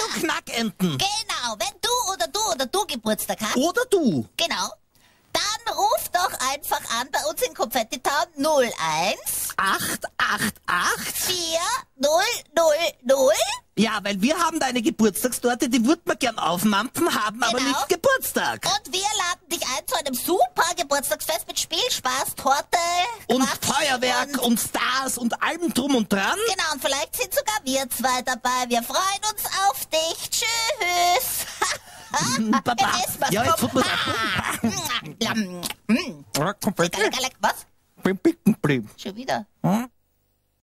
Knackenten. Genau, wenn du oder du Geburtstag hast. Oder du. Genau. Dann ruf doch einfach an bei uns in Confetti Town 01 888. 4000. Ja, weil wir haben deine Geburtstagstorte, die würden wir gern aufmampfen, haben aber Genau. nicht Geburtstag. Und wir laden dich ein zu einem super Geburtstagsfest mit Spielspaß, Torte, Und Quatsch Feuerwerk und Stars und allem drum und dran. Genau, und vielleicht sind sogar wir zwei dabei. Wir freuen uns auf dich. Tschüss. Baba. Jetzt was Ja, jetzt kommt. tut man Was? das. Schon wieder. Hm?